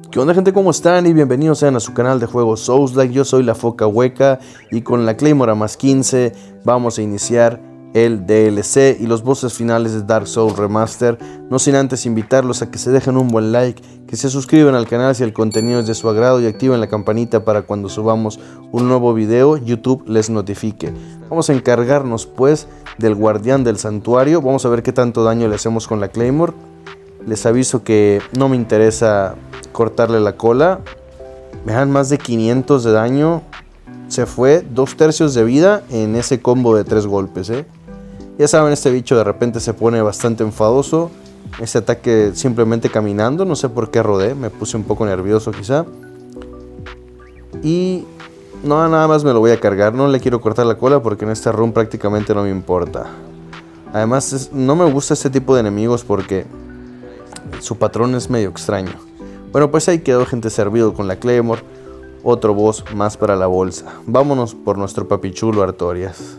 ¿Qué onda, gente? ¿Cómo están? Y bienvenidos sean a su canal de juegos Souls-like. Yo soy la Foca Hueca y con la Claymore a más 15 vamos a iniciar el DLC y los bosses finales de Dark Souls Remaster. No sin antes invitarlos a que se dejen un buen like, que se suscriban al canal si el contenido es de su agrado y activen la campanita para cuando subamos un nuevo video YouTube les notifique. Vamos a encargarnos pues del guardián del santuario. Vamos a ver qué tanto daño le hacemos con la Claymore. Les aviso que no me interesa cortarle la cola. Me dan más de 500 de daño. Se fue 2/3 de vida en ese combo de 3 golpes, Ya saben, este bicho de repente se pone bastante enfadoso. Ese ataque simplemente caminando. No sé por qué rodé. Me puse un poco nervioso quizá. Y no, nada más me lo voy a cargar. No le quiero cortar la cola porque en esta run prácticamente no me importa. Además no me gusta este tipo de enemigos porque su patrón es medio extraño. Bueno, pues ahí quedó, gente, servido con la Claymore. Otro boss más para la bolsa. Vámonos por nuestro papichulo Artorias.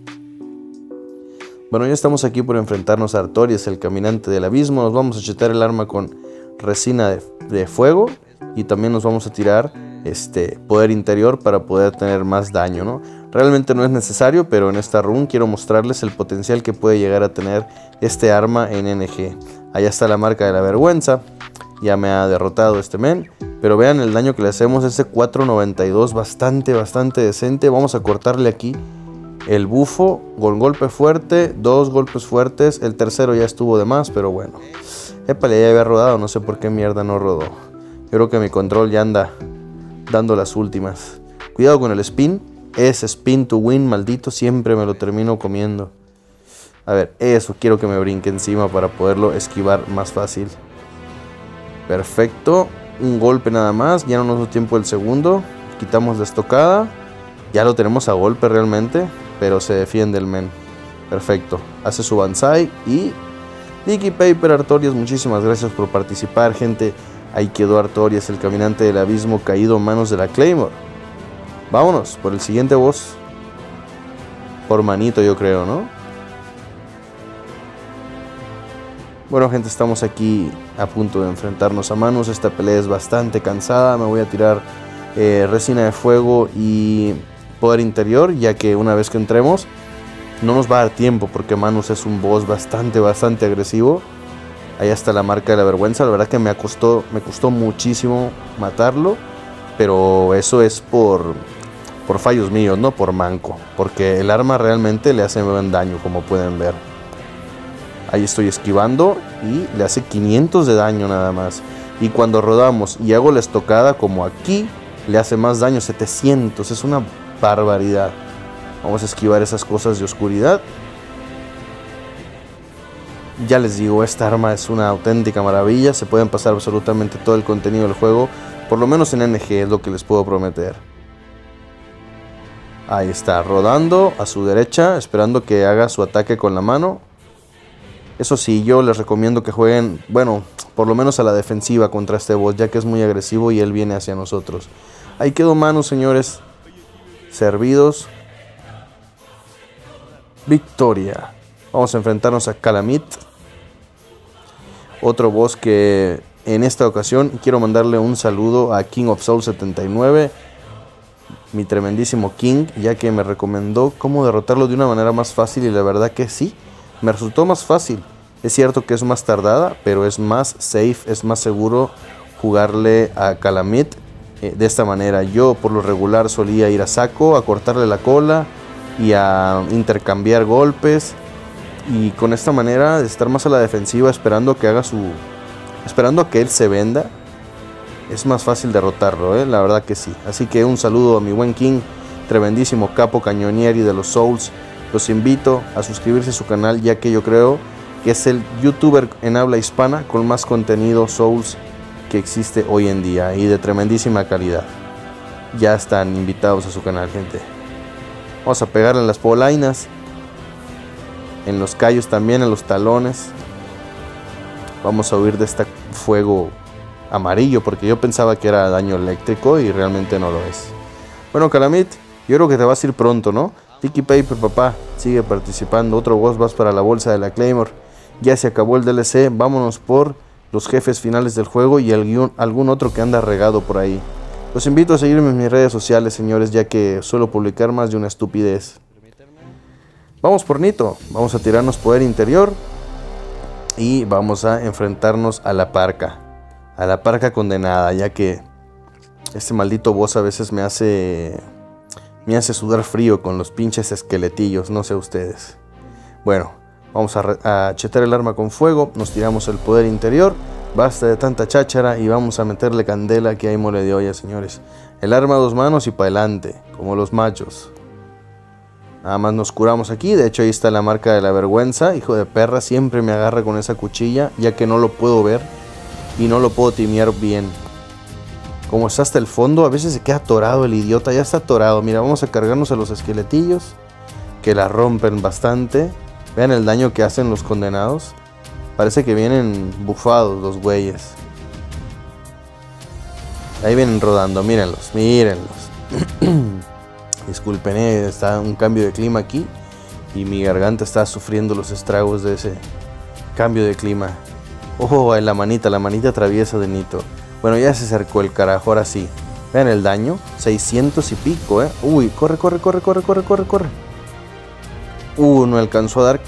Bueno, ya estamos aquí por enfrentarnos a Artorias, el caminante del abismo. Nos vamos a chetar el arma con resina de fuego. Y también nos vamos a tirar poder interior para poder tener más daño, ¿no? Realmente no es necesario, pero en esta run quiero mostrarles el potencial que puede llegar a tener este arma en NG. Allá está la marca de la vergüenza. Ya me ha derrotado este men. Pero vean el daño que le hacemos, ese 492, bastante decente. Vamos a cortarle aquí el bufo con golpe fuerte, 2 golpes fuertes. El tercero ya estuvo de más, pero bueno. Épale, ya había rodado, no sé por qué mierda no rodó. Yo creo que mi control ya anda dando las últimas. Cuidado con el spin. Es spin to win, maldito, siempre me lo termino comiendo. A ver, eso, quiero que me brinque encima para poderlo esquivar más fácil. Perfecto, un golpe nada más, ya no nos da tiempo el segundo. Quitamos la estocada. Ya lo tenemos a golpe realmente, pero se defiende el men. Perfecto, hace su banzai y... Dicky Paper Artorias, muchísimas gracias por participar, gente. Ahí quedó Artorias, el caminante del abismo, caído en manos de la Claymore. Vámonos por el siguiente boss. Por manito, yo creo, ¿no? Bueno, gente, estamos aquí a punto de enfrentarnos a Manus. Esta pelea es bastante cansada. Me voy a tirar resina de fuego y poder interior, ya que una vez que entremos no nos va a dar tiempo, porque Manus es un boss bastante agresivo. Ahí está la marca de la vergüenza. La verdad que me costó muchísimo matarlo, pero eso es por fallos míos, no por manco, porque el arma realmente le hace buen daño, como pueden ver. Ahí estoy esquivando y le hace 500 de daño nada más. Y cuando rodamos y hago la estocada como aquí, le hace más daño, 700. Es una barbaridad. Vamos a esquivar esas cosas de oscuridad. Ya les digo, esta arma es una auténtica maravilla. Se pueden pasar absolutamente todo el contenido del juego, por lo menos en NG, es lo que les puedo prometer. Ahí está, rodando a su derecha, esperando que haga su ataque con la mano. Eso sí, yo les recomiendo que jueguen, bueno, por lo menos a la defensiva contra este boss, ya que es muy agresivo y él viene hacia nosotros. Ahí quedó Manus, señores. Servidos. Victoria. Vamos a enfrentarnos a Calamit. Otro boss que en esta ocasión quiero mandarle un saludo a King of Souls 79. Mi tremendísimo King, ya que me recomendó cómo derrotarlo de una manera más fácil y la verdad que sí. Me resultó más fácil. Es cierto que es más tardada, pero es más safe, es más seguro jugarle a Calamit de esta manera. Yo por lo regular solía ir a saco, a cortarle la cola y a intercambiar golpes. Y con esta manera de estar más a la defensiva, esperando que haga esperando a que él se venda, es más fácil derrotarlo, la verdad que sí. Así que un saludo a mi buen King, tremendísimo capo cañonieri de los Souls. Los invito a suscribirse a su canal, ya que yo creo que es el youtuber en habla hispana con más contenido Souls que existe hoy en día y de tremendísima calidad. Ya están invitados a su canal, gente. Vamos a pegarle en las polainas, en los callos también, en los talones. Vamos a huir de este fuego amarillo, porque yo pensaba que era daño eléctrico y realmente no lo es. Bueno, Calamit, yo creo que te vas a ir pronto, ¿no? Dicky Paper, papá, sigue participando. Otro boss más para la bolsa de la Claymore. Ya se acabó el DLC. Vámonos por los jefes finales del juego y algún otro que anda regado por ahí. Los invito a seguirme en mis redes sociales, señores, ya que suelo publicar más de una estupidez. Vamos por Nito, vamos a tirarnos poder interior y vamos a enfrentarnos a la parca condenada, ya que este maldito boss a veces me hace sudar frío con los pinches esqueletillos, no sé ustedes. Bueno, vamos a chetar el arma con fuego, nos tiramos el poder interior, basta de tanta cháchara y vamos a meterle candela que hay mole de olla, señores. El arma a 2 manos y para adelante, como los machos. Nada más nos curamos aquí, de hecho ahí está la marca de la vergüenza, hijo de perra, siempre me agarra con esa cuchilla, ya que no lo puedo ver y no lo puedo timear bien. Como está hasta el fondo, a veces se queda atorado el idiota, ya está atorado. Mira, vamos a cargarnos a los esqueletillos, que la rompen bastante. Vean el daño que hacen los condenados. Parece que vienen bufados los güeyes. Ahí vienen rodando, mírenlos, mírenlos. Disculpen, está un cambio de clima aquí y mi garganta está sufriendo los estragos de ese cambio de clima. Oh, la manita traviesa de Nito. Bueno, ya se acercó el carajo, ahora sí. Vean el daño, 600 y pico, Uy, corre. No alcanzó a dar.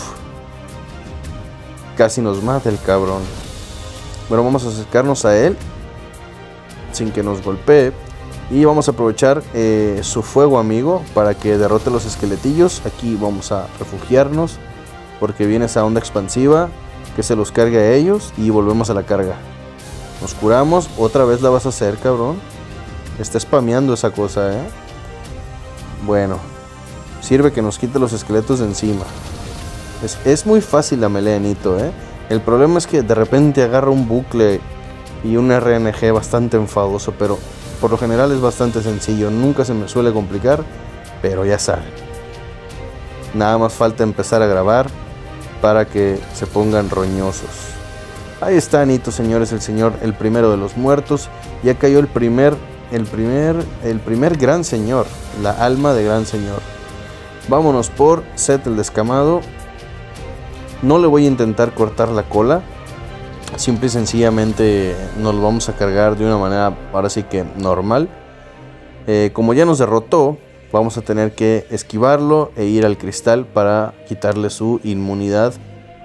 Casi nos mata el cabrón. Bueno, vamos a acercarnos a él sin que nos golpee. Y vamos a aprovechar su fuego amigo para que derrote los esqueletillos. Aquí vamos a refugiarnos porque viene esa onda expansiva que se los cargue a ellos y volvemos a la carga. Nos curamos, otra vez la vas a hacer, cabrón. Está spameando esa cosa, Bueno, sirve que nos quite los esqueletos de encima. Es muy fácil la melee de Nito, El problema es que de repente agarra un bucle y un RNG bastante enfadoso, pero por lo general es bastante sencillo. Nunca se me suele complicar, pero ya saben. Nada más falta empezar a grabar para que se pongan roñosos. Ahí está Nito, señores, el primero de los muertos. Ya cayó el primer gran señor, la alma de gran señor. Vámonos por Set el descamado. No le voy a intentar cortar la cola. Simple y sencillamente nos lo vamos a cargar de una manera ahora sí que normal. Como ya nos derrotó, vamos a tener que esquivarlo e ir al cristal para quitarle su inmunidad.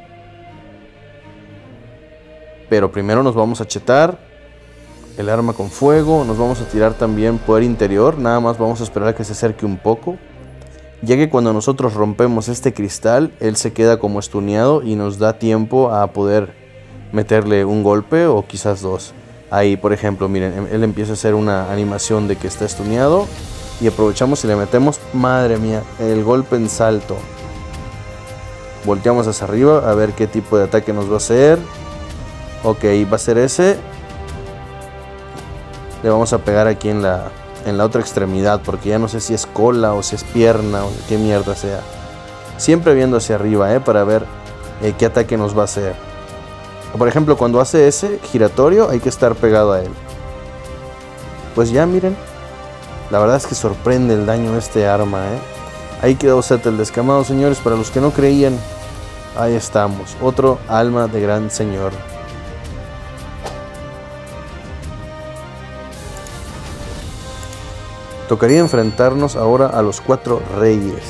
Pero primero nos vamos a chetar el arma con fuego. Nos vamos a tirar también poder interior. Nada más vamos a esperar a que se acerque un poco, ya que cuando nosotros rompemos este cristal, él se queda como estuneado y nos da tiempo a poder meterle un golpe o quizás 2. Ahí, por ejemplo, miren, él empieza a hacer una animación de que está estuneado y aprovechamos y le metemos, madre mía, el golpe en salto. Volteamos hacia arriba a ver qué tipo de ataque nos va a hacer. Ok, va a ser ese. Le vamos a pegar aquí en la otra extremidad, porque ya no sé si es cola o si es pierna o qué mierda sea. Siempre viendo hacia arriba, para ver qué ataque nos va a hacer. Por ejemplo, cuando hace ese giratorio hay que estar pegado a él. Pues ya miren, la verdad es que sorprende el daño de este arma, Ahí quedó Set el descamado, señores. Para los que no creían, ahí estamos, otro alma de gran señor. Tocaría enfrentarnos ahora a los 4 reyes.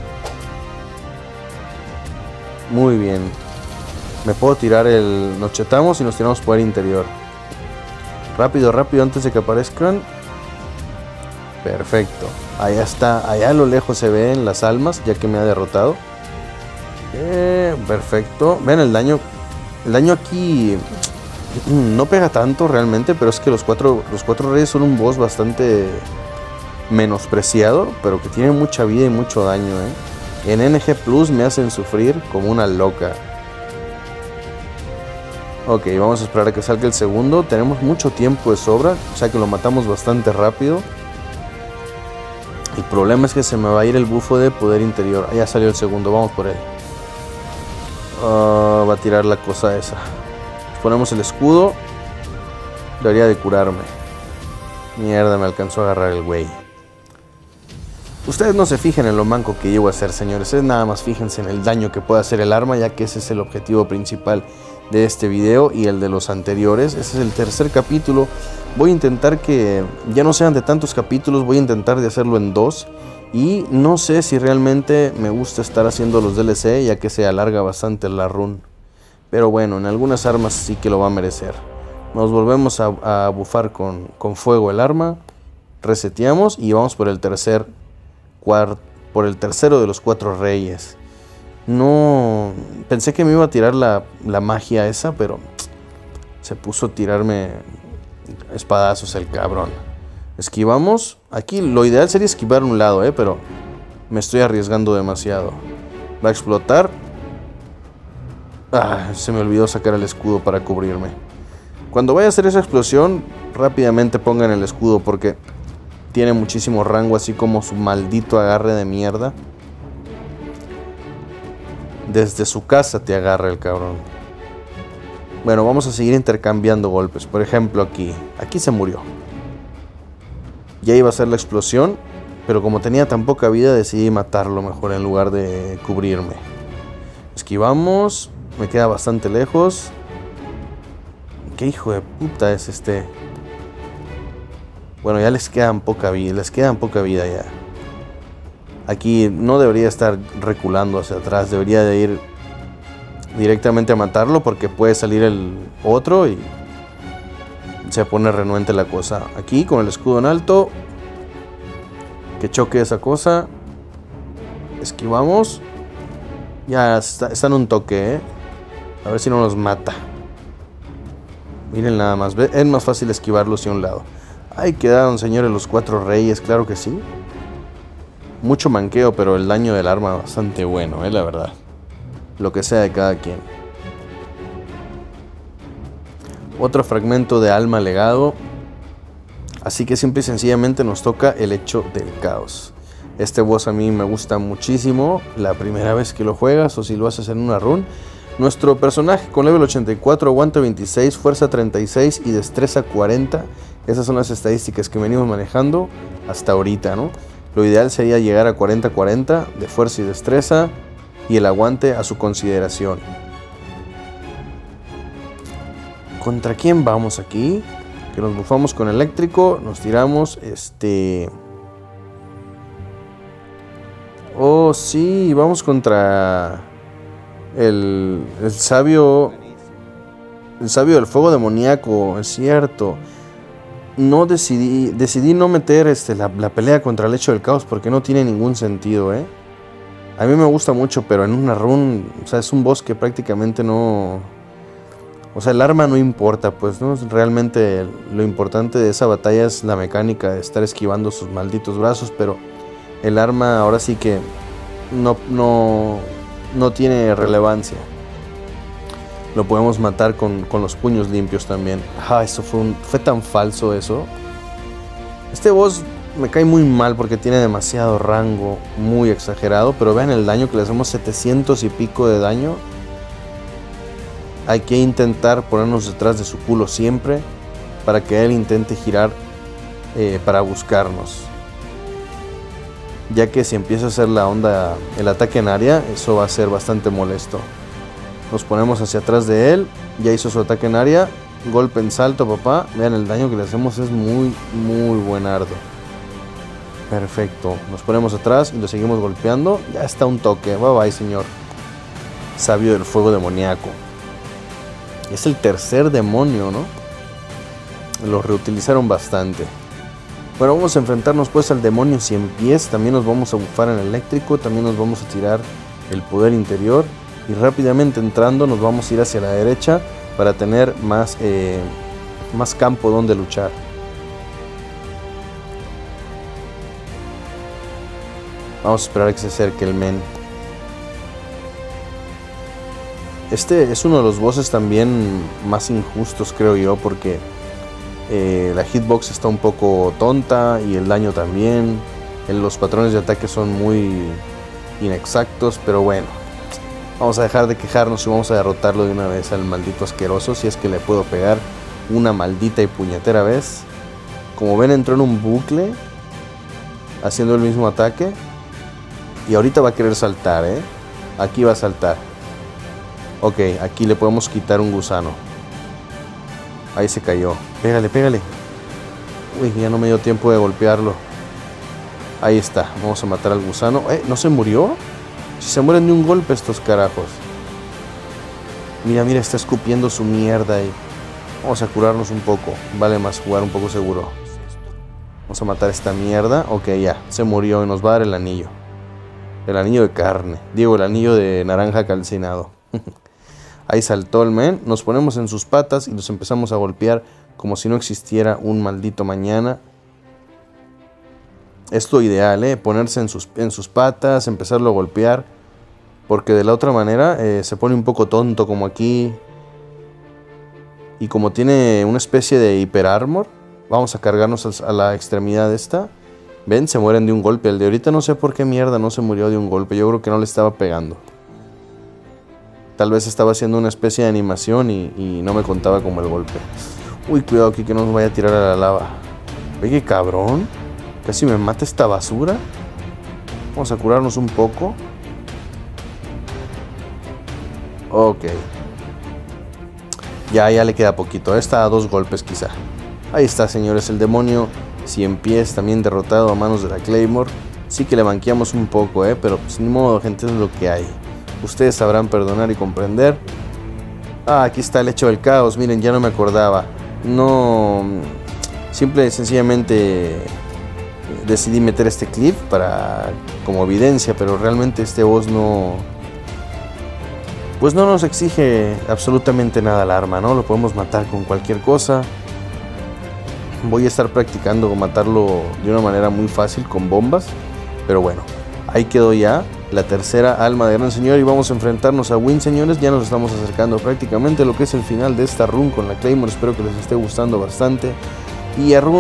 Muy bien. Me puedo tirar nos chetamos y nos tiramos poder interior. Rápido, antes de que aparezcan. Perfecto. Allá está. Allá a lo lejos se ven las almas, ya que me ha derrotado. Perfecto. Ven el daño. El daño aquí no pega tanto realmente, pero es que los cuatro reyes son un boss bastante menospreciado, pero que tiene mucha vida y mucho daño, En NG Plus me hacen sufrir como una loca. Ok, vamos a esperar a que salga el segundo. Tenemos mucho tiempo de sobra, o sea que lo matamos bastante rápido. El problema es que se me va a ir el bufo de poder interior. Ya salió el segundo, vamos por él. Va a tirar la cosa esa. Ponemos el escudo. Debería de curarme. Mierda, me alcanzó a agarrar el güey. Ustedes no se fijen en lo manco que llevo a hacer, señores. Nada más fíjense en el daño que puede hacer el arma, ya que ese es el objetivo principal. de este video y el de los anteriores. Este es el tercer capítulo. Voy a intentar que ya no sean de tantos capítulos, voy a intentar de hacerlo en 2. Y no sé si realmente me gusta estar haciendo los DLC, ya que se alarga bastante la run. Pero bueno, en algunas armas sí que lo va a merecer. Nos volvemos a bufar con fuego el arma. Reseteamos y vamos por el tercero de los 4 reyes. No, pensé que me iba a tirar la magia esa, pero se puso a tirarme espadazos el cabrón. Esquivamos. Aquí lo ideal sería esquivar un lado, pero me estoy arriesgando demasiado. Va a explotar. Se me olvidó sacar el escudo para cubrirme. Cuando vaya a hacer esa explosión, rápidamente pongan el escudo porque tiene muchísimo rango, así como su maldito agarre de mierda. Desde su casa te agarra el cabrón. Bueno, vamos a seguir intercambiando golpes. Por ejemplo, aquí se murió. Ya iba a ser la explosión, pero como tenía tan poca vida decidí matarlo mejor en lugar de cubrirme. Esquivamos, me queda bastante lejos. ¿Qué hijo de puta es este? Bueno, ya les quedan poca vida ya. Aquí no debería estar reculando hacia atrás, debería de ir directamente a matarlo porque puede salir el otro y se pone renuente la cosa. Aquí con el escudo en alto, que choque esa cosa. Esquivamos. Ya está en un toque, A ver si no nos mata. Miren nada más, es más fácil esquivarlo hacia un lado. Ahí quedaron, señores, los 4 reyes, claro que sí. Mucho manqueo, pero el daño del arma bastante bueno, la verdad. Lo que sea de cada quien. Otro fragmento de alma legado. Así que simple y sencillamente nos toca el hecho del caos. Este boss a mí me gusta muchísimo. La primera vez que lo juegas o si lo haces en una run. Nuestro personaje con level 84, aguante 26, fuerza 36 y destreza 40. Esas son las estadísticas que venimos manejando hasta ahorita, ¿no? Lo ideal sería llegar a 40-40 de fuerza y destreza y el aguante a su consideración. ¿Contra quién vamos aquí? Que nos bufamos con eléctrico, nos tiramos Oh, sí, vamos contra el sabio del fuego demoníaco, es cierto. No decidí no meter la pelea contra el hecho del caos porque no tiene ningún sentido, A mí me gusta mucho, pero en una run, o sea, es un boss que prácticamente no... O sea, el arma no importa, pues, ¿no? Realmente lo importante de esa batalla es la mecánica de estar esquivando sus malditos brazos, pero el arma ahora sí que no tiene relevancia. Lo podemos matar con los puños limpios también. Eso fue tan falso eso. Este boss me cae muy mal porque tiene demasiado rango, muy exagerado. Pero vean el daño que le hacemos, 700 y pico de daño. Hay que intentar ponernos detrás de su culo siempre para que él intente girar para buscarnos. Ya que si empieza a hacer la onda, el ataque en área, eso va a ser bastante molesto. Nos ponemos hacia atrás de él. Ya hizo su ataque en área. Golpe en salto, papá. Vean el daño que le hacemos. Es muy, muy buenardo. Perfecto. Nos ponemos atrás y lo seguimos golpeando. Ya está un toque. Bye bye, señor. Sabio del fuego demoníaco. Es el tercer demonio, ¿no? Lo reutilizaron bastante. Bueno, vamos a enfrentarnos pues al demonio 100 pies. También nos vamos a bufar en eléctrico. También nos vamos a tirar el poder interior. Y rápidamente entrando nos vamos a ir hacia la derecha para tener más campo donde luchar. Vamos a esperar a que se acerque el men. Este es uno de los bosses también más injustos, creo yo, porque la hitbox está un poco tonta y el daño también. Los patrones de ataque son muy inexactos, pero bueno. Vamos a dejar de quejarnos y vamos a derrotarlo de una vez al maldito asqueroso. Si es que le puedo pegar una maldita y puñetera vez. Como ven, entró en un bucle haciendo el mismo ataque. Y ahorita va a querer saltar, Aquí va a saltar. Ok, aquí le podemos quitar un gusano. Ahí se cayó. Pégale, pégale. Uy, ya no me dio tiempo de golpearlo. Ahí está, vamos a matar al gusano. ¿No se murió? Si se mueren de un golpe estos carajos. Mira, mira, está escupiendo su mierda ahí. Vamos a curarnos un poco. Vale más jugar un poco seguro. Vamos a matar esta mierda. Ok, ya, se murió y nos va a dar el anillo. El anillo de carne. Digo, el anillo de naranja calcinado. Ahí saltó el men. Nos ponemos en sus patas y nos empezamos a golpear como si no existiera un maldito mañana. Es lo ideal, ponerse en sus patas, empezarlo a golpear. Porque de la otra manera se pone un poco tonto como aquí. Y como tiene una especie de hiper armor, vamos a cargarnos a la extremidad esta. ¿Ven? Se mueren de un golpe. El de ahorita no sé por qué mierda no se murió de un golpe. Yo creo que no le estaba pegando. Tal vez estaba haciendo una especie de animación y no me contaba como el golpe. Uy, cuidado aquí que no nos vaya a tirar a la lava. Ve qué cabrón. Casi me mata esta basura. Vamos a curarnos un poco. Ok. Ya le queda poquito. Está a 2 golpes quizá. Ahí está, señores, el demonio 100 pies también derrotado a manos de la Claymore. Sí que le banqueamos un poco, pero pues ni modo, gente, es lo que hay. Ustedes sabrán perdonar y comprender. Ah, aquí está el hecho del caos. Miren, ya no me acordaba. No... Simple y sencillamente decidí meter este clip como evidencia, pero realmente este boss no... Pues no nos exige absolutamente nada el arma, ¿no? Lo podemos matar con cualquier cosa. Voy a estar practicando matarlo de una manera muy fácil con bombas. Pero bueno, ahí quedó ya la tercera alma de Gran Señor. Y vamos a enfrentarnos a Wynn, señores. Ya nos estamos acercando prácticamente a lo que es el final de esta run con la Claymore. Espero que les esté gustando bastante. Y a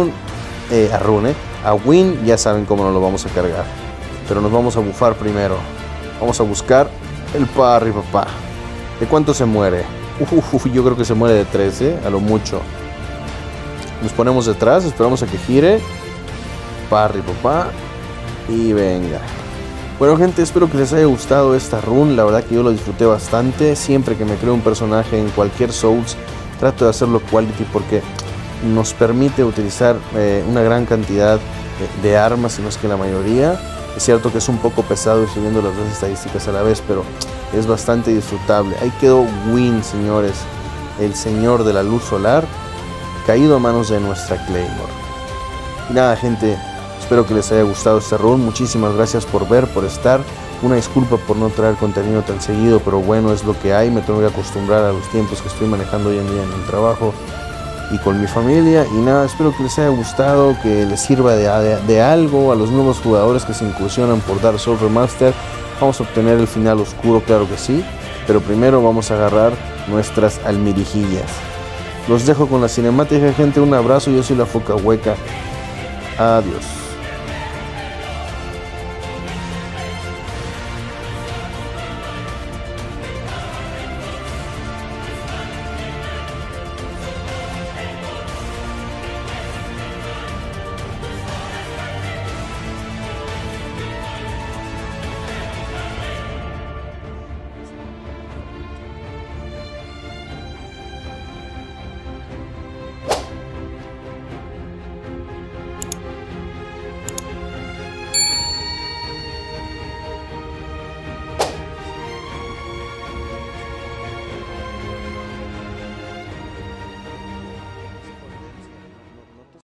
Wynn ya saben cómo nos lo vamos a cargar. Pero nos vamos a bufar primero. Vamos a buscar el parry, papá. ¿De cuánto se muere? Yo creo que se muere de 3, a lo mucho. Nos ponemos detrás, esperamos a que gire. Parry, papá. Y venga. Bueno, gente, espero que les haya gustado esta run. La verdad que yo lo disfruté bastante. Siempre que me creo un personaje en cualquier Souls, trato de hacerlo quality porque nos permite utilizar una gran cantidad de armas, si no es que la mayoría. Es cierto que es un poco pesado ir subiendo las 2 estadísticas a la vez, pero es bastante disfrutable. Ahí quedó Wynn, señores, el señor de la luz solar, caído a manos de nuestra Claymore. Y nada, gente, espero que les haya gustado este run. Muchísimas gracias por ver, por estar. Una disculpa por no traer contenido tan seguido, pero bueno, es lo que hay. Me tengo que acostumbrar a los tiempos que estoy manejando hoy en día en el trabajo y con mi familia. Y nada, espero que les haya gustado, que les sirva de algo a los nuevos jugadores que se incursionan por Dark Souls Remaster. Vamos a obtener el final oscuro, claro que sí, pero primero vamos a agarrar nuestras almirijillas. Los dejo con la cinemática, gente. Un abrazo, yo soy la Foca Hueca. Adiós.